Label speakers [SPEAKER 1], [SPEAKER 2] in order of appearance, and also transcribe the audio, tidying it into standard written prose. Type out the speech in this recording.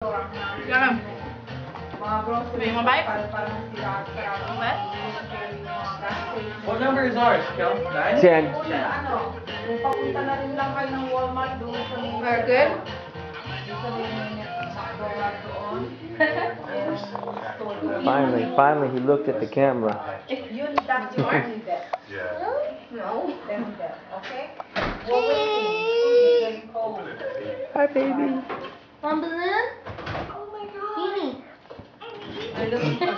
[SPEAKER 1] Jangan. May mabait?
[SPEAKER 2] What number is ours, Kel? 9?
[SPEAKER 3] 10.
[SPEAKER 4] Kung papunta na rin lang kayo ng Walmart doon sa may...
[SPEAKER 1] Very good.
[SPEAKER 3] Finally, he looked at the camera.
[SPEAKER 4] Yun, that's your only bet. No. Then bet, okay? We're waiting. It's getting cold.
[SPEAKER 3] Hi, baby.
[SPEAKER 5] Want balloon? Oh my god. Beanie.